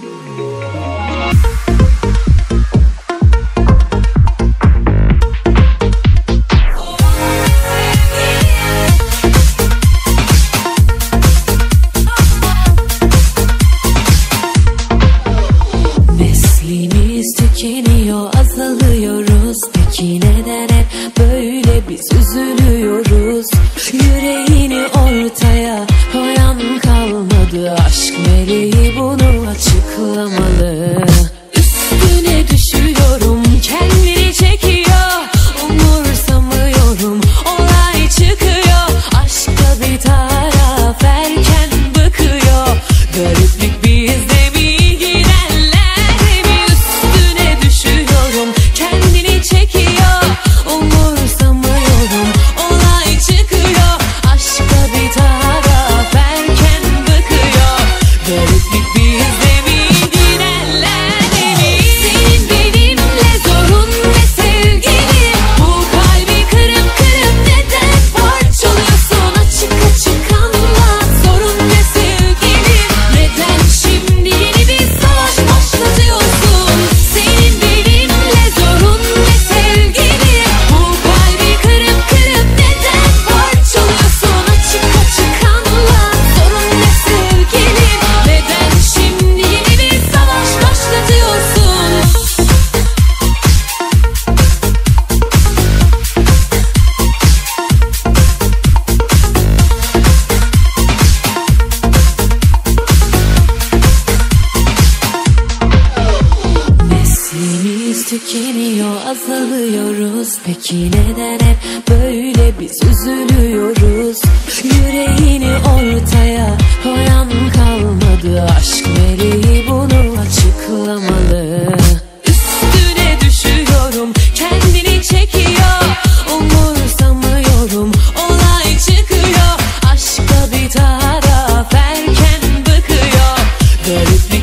Neslimiz tükeniyor, azalıyoruz. Peki neden hep böyle biz üzülüyoruz? Yüreğini ortaya koyan kalmadı. Aşk meleği bunu açıklamalı. Üstüne düşüyorum, kendini çekiyor. Umursamıyorum, olay çıkıyor. Aşkta bir taraf erken bıkıyor. Gariplik bizde. Tükeniyor, azalıyoruz. Peki neden hep böyle biz üzülüyoruz? Yüreğini ortaya koyan kalmadı. Aşk meleği bunu açıklamalı. Üstüne düşüyorum, kendini çekiyor. Umursamıyorum, olay çıkıyor. Aşkta bir taraf erken bıkıyor. Garip